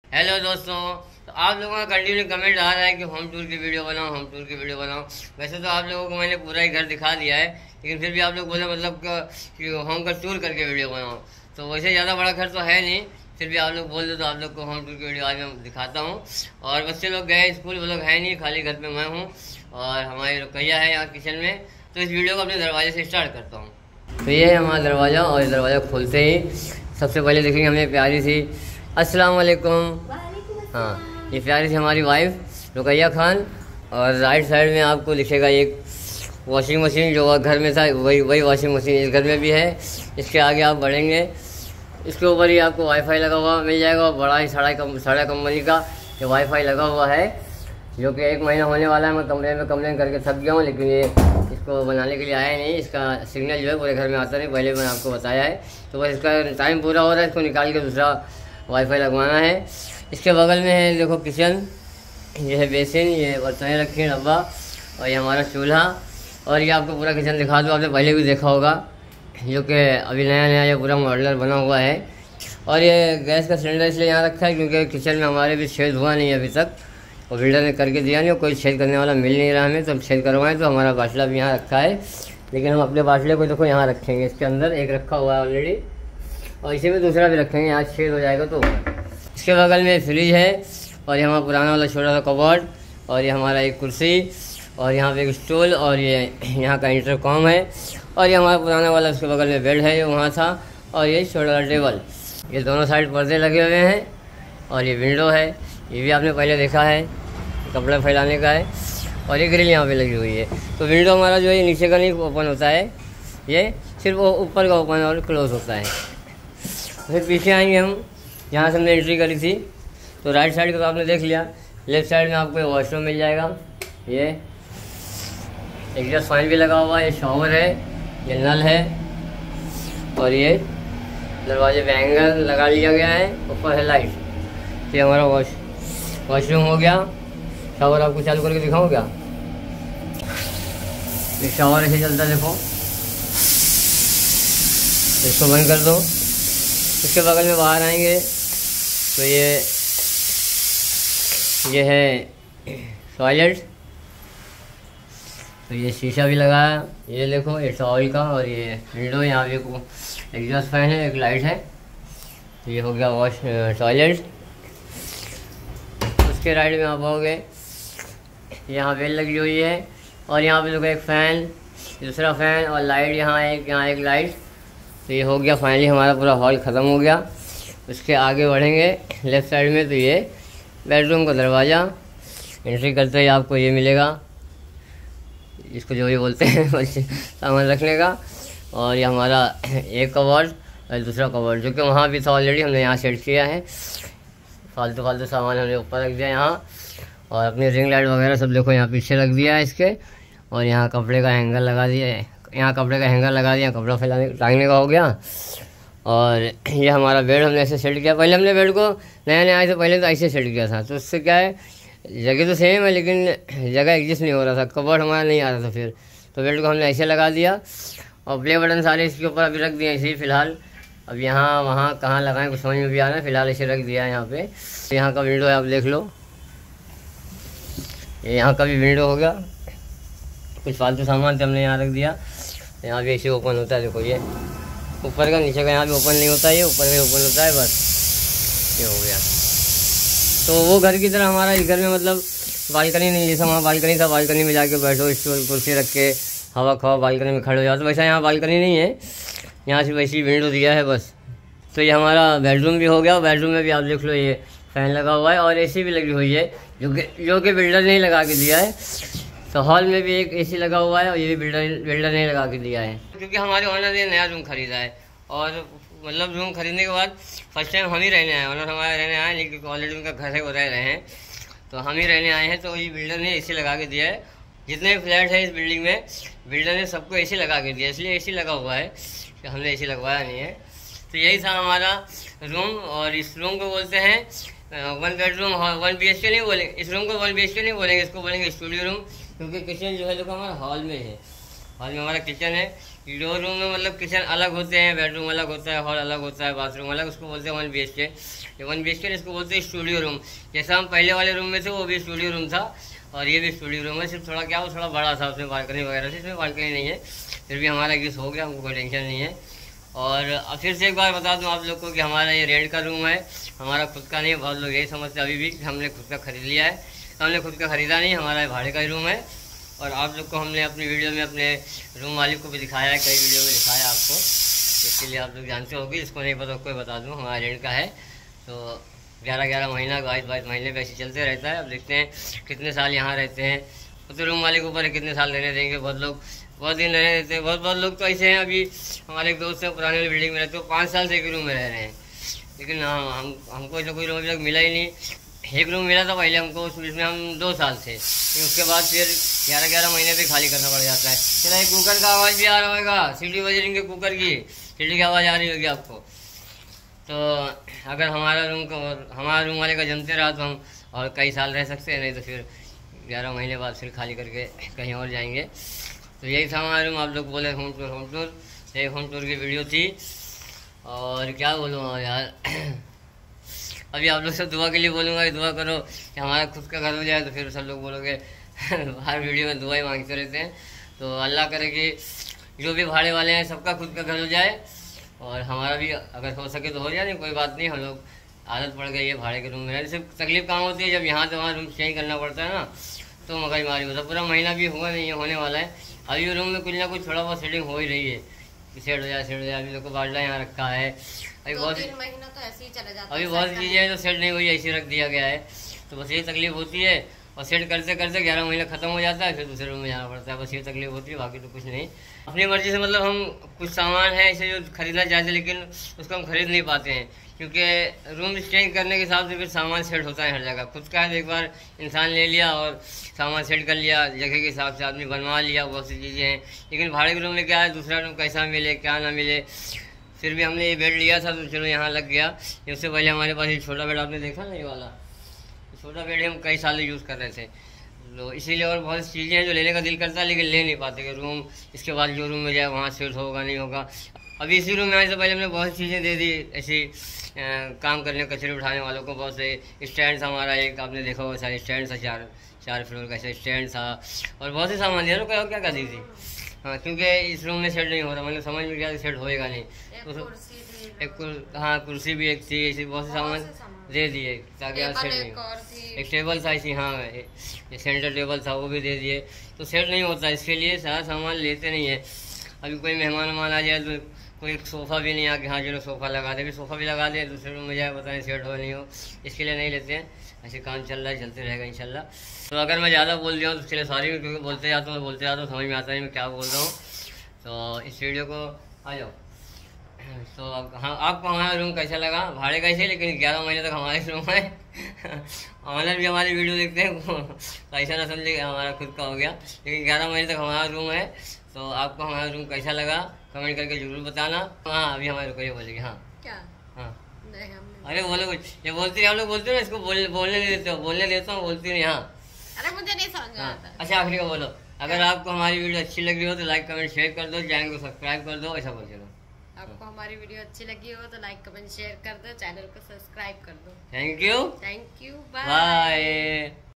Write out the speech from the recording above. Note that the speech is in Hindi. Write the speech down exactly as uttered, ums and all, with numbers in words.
हेलो दोस्तों। तो आप लोगों का कंटिन्यू कमेंट आ रहा है कि होम टूर की वीडियो बनाओ, होम टूर की वीडियो बनाओ। वैसे तो आप लोगों को मैंने पूरा ही घर दिखा दिया है, लेकिन फिर भी आप लोग बोले मतलब कि होम का टूर करके वीडियो बनाओ। तो वैसे ज़्यादा बड़ा घर तो है नहीं, फिर भी आप लोग बोल दो तो आप लोग को होम टूर की वीडियो आज मैं दिखाता हूँ। और बच्चे लोग गए स्कूल, वो लोग है नहीं, खाली घर पर मैं हूँ और हमारी रुकैया है यहाँ किचन में। तो इस वीडियो को अपने दरवाजे से स्टार्ट करता हूँ। तो ये है हमारा दरवाज़ा, और दरवाज़ा खोलते ही सबसे पहले देखेंगे हमने प्यारी सी अस्सलाम वालेकुम। हाँ, ये प्यारी सी हमारी वाइफ रुकैया खान। और राइट साइड में आपको दिखेगा एक वॉशिंग मशीन, जो घर में था वही वही वॉशिंग मशीन इस घर में भी है। इसके आगे आप बढ़ेंगे, इसके ऊपर ही आपको वाईफाई लगा हुआ मिल जाएगा। बड़ा ही साड़ा कम साड़ा कंपनी का ये वाईफाई लगा हुआ है, जो कि एक महीना होने वाला है। मैं कमरे में कंप्लेन करके थक गया हूँ, लेकिन ये इसको बनाने के लिए आया नहीं। इसका सिग्नल जो है पूरे घर में आता नहीं, पहले मैंने आपको बताया है। तो बस इसका टाइम पूरा हो रहा है, इसको निकाल के दूसरा वाईफाई लगवाना है। इसके बगल में है देखो किचन, ये है बेसिन, ये बर्तन रखे हैं डब्बा, और ये हमारा चूल्हा। और ये आपको पूरा किचन दिखा दूँ, आपने पहले भी देखा होगा, जो कि अभी नया नया ये पूरा मॉडलर बना हुआ है। और ये गैस का सिलेंडर इसलिए यहाँ रखा है क्योंकि किचन में हमारे भी छेद हुआ नहीं अभी तक, और बिल्डर ने करके दिया नहीं, और कोई छेद करने वाला मिल नहीं रहा हमें, तो हम छेद करवाएं। तो हमारा बाटला भी यहाँ रखा है, लेकिन हम अपने बाटले को देखो यहाँ रखेंगे, इसके अंदर एक रखा हुआ है ऑलरेडी, और इसी में दूसरा भी रखेंगे, यहाँ छेद हो जाएगा। तो इसके बगल में फ्रिज है, और ये हमारा पुराना वाला छोटा सा कबर्ड, और ये हमारा एक कुर्सी, और यहाँ पे एक स्टूल, और ये यहाँ का इंटरकॉम है, और ये हमारा पुराना वाला उसके बगल में बेड है जो वहाँ था, और ये छोटा सा टेबल। ये दोनों साइड पर्दे लगे हुए हैं, और ये विंडो है, ये भी आपने पहले देखा है, कपड़ा फैलाने का है। और ये ग्रिल यहाँ पे लगी हुई है। तो विंडो हमारा जो है नीचे का नहीं ओपन होता है, ये सिर्फ वो ऊपर का ओपन और क्लोज होता है। फिर पीछे आएंगे हम, यहाँ से हमने एंट्री करी थी। तो राइट साइड का तो आपने देख लिया, लेफ्ट साइड में आपको वॉशरूम मिल जाएगा। ये एग्जॉस्ट फैन भी लगा हुआ है, ये शॉवर है, ये नल है, और ये दरवाजे पे एंगल लगा लिया गया है, ऊपर है लाइट। ये हमारा वॉश वॉशरूम हो गया। शावर आपको चालू करके दिखाऊँ क्या? ये शावर ऐसे चलता है, देखो, इसको बंद कर दो। इसके बगल में बाहर आएंगे तो ये ये है टॉयलेट। तो ये शीशा भी लगा है, ये देखो, ये टॉयल का, और ये विंडो, यहाँ पे एक एग्जॉस्ट फैन है, एक लाइट है। तो ये हो गया वॉश टॉयलेट। उसके राइट में आप आओगे, यहाँ बेल लगी हुई है, और यहाँ पे देखो एक फ़ैन, दूसरा फ़ैन, और लाइट यहाँ एक, यहाँ एक लाइट। तो ये हो गया फाइनली हमारा पूरा हॉल ख़त्म हो गया। उसके आगे बढ़ेंगे लेफ़्ट साइड में, तो ये बेडरूम का दरवाज़ा। एंट्री करते ही आपको ये मिलेगा, इसको जो भी बोलते हैं सामान रखने का। और ये हमारा एक कवर्ड और दूसरा कवर्ड, जो कि वहाँ भी था ऑलरेडी, हमने यहाँ सेट किया है। फालतू फालतू सामान हमने ऊपर रख दिया यहाँ, और अपनी रिंग लाइट वगैरह सब देखो यहाँ पीछे रख दिया है इसके। और यहाँ कपड़े का हैंगर लगा दिया है, यहाँ कपड़े का हैंगर लगा दिया, कपड़ा फैलाने टांगने का हो गया। और ये हमारा बेड हमने ऐसे सेट किया। पहले हमने बेड को नया नया आए तो पहले तो ऐसे सेट किया था, तो उससे क्या है, जगह तो सेम है लेकिन जगह एडजस्ट नहीं हो रहा था, कवर्ड हमारा नहीं आ रहा था। फिर तो बेड को हमने ऐसे लगा दिया, और प्ले बटन सारे इसके ऊपर अभी रख दिए ऐसे ही फ़िलहाल। अब यहाँ वहाँ कहाँ लगाएं कुछ समझ में भी आ रहा है, फ़िलहाल ऐसे रख दिया है यहाँ पे। यहाँ का विंडो है, आप देख लो, ये यहाँ का भी विंडो हो गया। कुछ फालतू सामान से हमने यहाँ रख दिया। यहाँ भी ऐसे ओपन होता है, देखो, ये ऊपर का नीचे का यहाँ भी ओपन नहीं होता, ये ऊपर का ओपन होता है, बस ये हो गया। तो वो घर की तरह हमारा इस घर में मतलब बालकनी नहीं, जैसा वहाँ बालकनी था, बालकनी में जाके बैठो, स्टूल कुर्सी रख के हवा खाओ, बालकनी में खड़े हो जाओ, तो वैसा यहाँ बालकनी नहीं है, यहाँ से वैसी विंडो दिया है बस। तो ये हमारा बेडरूम भी हो गया। बेडरूम में भी आप देख लो, ये फ़ैन लगा हुआ है, और एसी भी लगी हुई है, जो कि जो कि बिल्डर ने लगा के दिया है। तो हॉल में भी एक एसी लगा हुआ है, और ये भी बिल्डर बिल्डर ने लगा के दिया है, क्योंकि हमारे ओनर ने नया रूम खरीदा है। और मतलब रूम खरीदने के बाद फर्स्ट टाइम हम ही रहने आए, ओनर हमारे रहने आए, लेकिन ऑलरेडी उनका घर है, वो रह रहे हैं, तो हम ही रहने आए हैं। तो ये बिल्डर ने एसी लगा के दिया है। जितने फ्लैट है इस बिल्डिंग में, बिल्डर ने सबको एसी लगा के दिया, इसलिए एसी लगा हुआ है, कि हमने एसी लगवाया नहीं है। तो यही था हमारा रूम। और इस रूम को बोलते हैं one bedroom one B H K नहीं बोलेंगे, इस रूम को वन बी एच के नहीं बोलेंगे, इसको बोलेंगे स्टूडियो रूम, क्योंकि किचन जो है देखो हमारा हॉल में है। हॉल में हमारा किचन है, दो रूम में मतलब किचन अलग होते हैं, बेडरूम अलग होता है, हॉल अलग होता है, बाथरूम अलग, उसको बोलते हैं वन बी एच के। ये वन बी एच के इसको बोलते हैं स्टूडियो रूम। जैसा हम पहले वाले रूम में थे वो भी स्टूडियो रूम था और ये भी स्टूडियो रूम है, सिर्फ थोड़ा क्या वो थोड़ा बड़ा था, उसमें बालकनी वगैरह थी, इसमें बालकनी नहीं है। फिर भी हमारा यूज़ हो गया, हमको कोई टेंशन नहीं है। और अब फिर से एक बार बता दूं आप लोग को कि हमारा ये रेंट का रूम है, हमारा खुद का नहीं है। बहुत लोग यही समझते अभी भी कि हमने खुद का ख़रीद लिया है, हमने खुद का ख़रीदा नहीं, हमारा भाड़े का ही रूम है। और आप लोग को हमने अपनी वीडियो में अपने रूम मालिक को भी दिखाया है, कई वीडियो में दिखाया है आपको, इसके लिए आप लोग जानते होंगे। इसको नहीं पता कोई बता दूँ, हमारा रेंट का है। तो ग्यारह ग्यारह महीना बाईस बाईस महीने पे ऐसे चलते रहता है। अब देखते हैं कितने साल यहाँ रहते हैं, तो रूम मालिक के ऊपर है कितने साल रहने देंगे। बहुत लोग बहुत दिन रहने देते हैं, बहुत बहुत लोग तो ऐसे हैं। अभी हमारे एक दोस्त हैं पुराने वाली बिल्डिंग में रहते हो, पाँच साल से एक रूम में रह रहे हैं, लेकिन हाँ हम हमको ऐसा कोई रूम अभी तक मिला ही नहीं। एक रूम मिला था पहले हमको, उसमें हम दो साल थे, लेकिन उसके बाद फिर ग्यारह ग्यारह महीने पे खाली करना पड़ जाता है। चला एक कुकर का आवाज़ भी आ रहा होगा, सीटी बज रही है कुकर की, सीटी की आवाज़ आ रही होगी आपको। तो अगर हमारा रूम को हमारा रूम वाले का जमते रहा तो हम और कई साल रह सकते हैं, नहीं तो फिर ग्यारह महीने बाद फिर खाली करके कहीं और जाएंगे। तो यही था हमारा रूम। आप लोग बोले होम टूर होम टूर, ये होम टूर की वीडियो थी। और क्या बोलूँ यार अभी आप लोग सब दुआ के लिए बोलूँगा कि दुआ करो कि हमारा खुद का घर हो जाए। तो फिर सब लोग बोलोगे हर वीडियो में दुआ ही मांगते रहते हैं। तो अल्लाह करे कि जो भी भाड़े वाले हैं सबका खुद का घर हो जाए और हमारा भी अगर हो सके तो हो जाए, नहीं कोई बात नहीं। हम लोग आदत पड़ गई है भाड़े के रूम में रहने से। तकलीफ कहाँ होती है जब यहाँ से वहाँ रूम चेंज करना पड़ता है ना, तो मगजमारी होता है। पूरा महीना भी हुआ नहीं है, होने वाला है। अभी रूम में कुछ ना कुछ थोड़ा बहुत सेटिंग हो ही रही है कि सेट हो जाए सेट हो जाए। अभी लोग को बाटला यहाँ रखा है, अभी बहुत महीना तो ऐसे ही चला जाता है। अभी बहुत चीज़ें हैं जो सेट नहीं हुई, ऐसे रख दिया गया है। तो बस यही तकलीफ होती है। और सेट करते करते ग्यारह महीना ख़त्म हो जाता है, फिर दूसरे रूम में जाना पड़ता है। बस ये तकलीफ होती है, बाकी तो कुछ नहीं। अपनी मर्ज़ी से मतलब हम कुछ सामान है ऐसे जो खरीदना चाहते हैं, लेकिन उसको हम खरीद नहीं पाते हैं, क्योंकि रूम चेंज करने के हिसाब से फिर सामान सेट होता है हर जगह। खुद का है तो एक बार इंसान ले लिया और सामान सेट कर लिया, जगह के हिसाब से आदमी बनवा लिया, बहुत सी चीज़ें हैं। लेकिन भाड़े के रूम में क्या है, दूसरा रूम कैसा मिले क्या ना मिले। फिर भी हमने ये बेड लिया था तो चलो यहाँ लग गया। इससे पहले हमारे पास ये छोटा बेड आपने देखा ना, ये वाला छोटा बेड हम कई साल यूज़ कर रहे थे। तो इसीलिए और बहुत सी चीज़ें हैं जो लेने का दिल करता है, लेकिन ले नहीं पाते कि रूम इसके बाद जो रूम में जाए वहाँ सेट होगा नहीं होगा। अभी इसी रूम में आने से पहले हमने बहुत चीज़ें दे दी ऐसी काम करने कचरे उठाने वालों को। बहुत से स्टैंड था हमारा, एक आपने देखा होगा सारे स्टैंड था, चार चार फ्लोर का ऐसा स्टैंड था और बहुत से सामान दिया ना। क्या क्या कर दी थी हाँ, क्योंकि इस रूम में सेट नहीं हो रहा, मतलब समझ में गया सेट होएगा नहीं। तो एक हाँ कुर्सी भी एक थी, ऐसी बहुत से सामान दे दिए ताकि आज सेट नहीं हो। एक टेबल था इसी हाँ ये सेंटर टेबल था, वो भी दे दिए। तो सेट नहीं होता, इसके लिए सारा सामान लेते नहीं है। अभी कोई मेहमान वहमान आ जाए तो कोई सोफ़ा भी नहीं आ कि हाँ चलो सोफ़ा लगा दे, सोफ़ा भी लगा दे दूसरे रूम में जाए पता नहीं सेट हो नहीं हो, इसके लिए नहीं लेते हैं। ऐसे काम चल रहा है, चलते रहेगा इंशाल्लाह। तो अगर मैं ज़्यादा बोल दिया हूँ तो उसके लिए सॉरी, क्योंकि बोलते जाता हूँ बोलते जाता हूँ समझ में आता नहीं मैं क्या बोल रहा हूँ। तो इस वीडियो को आ जाओ। तो हाँ आपको हमारा रूम कैसा लगा, भाड़े कैसे, लेकिन ग्यारह महीने तक हमारे रूम है। ऑनर भी हमारी वीडियो देखते हैं तो ऐसा ना समझे कि हमारा खुद का हो गया, लेकिन ग्यारह महीने तक हमारा रूम है। तो आपको हमारा रूम कैसा लगा कमेंट करके जरूर बताना। हाँ अभी हमारे को ये बोलेगी हाँ क्या हाँ नहीं हमने अरे बोलो कुछ, ये बोलती हम लोग बोलते हो ना, इसको बोल, बोलने नहीं देते हो, बोलने देता हूँ बोलती नहीं हाँ। अरे मुझे नहीं समझ में आता। अच्छा आखिरी का बोलो, अगर आपको हमारी वीडियो अच्छी लग रही हो तो लाइक कमेंट शेयर कर दो, चैनल को सब्सक्राइब कर दो, ऐसा बोल चलो। आपको हमारी वीडियो अच्छी लगी हो तो लाइक कमेंट शेयर कर दो, चैनल को सब्सक्राइब कर दो। Thank you thank you, bye. Bye.